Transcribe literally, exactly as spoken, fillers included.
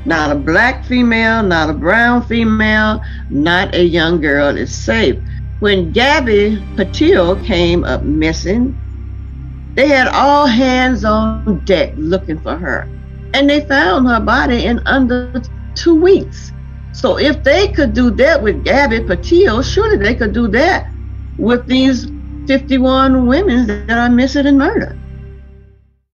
Not a black female, not a brown female, not a young girl is safe. When Gabby Patil came up missing, they had all hands on deck looking for her. And they found her body in under two weeks. So if they could do that with Gabby Patil, surely they could do that with these fifty-one women that are missing and murdered.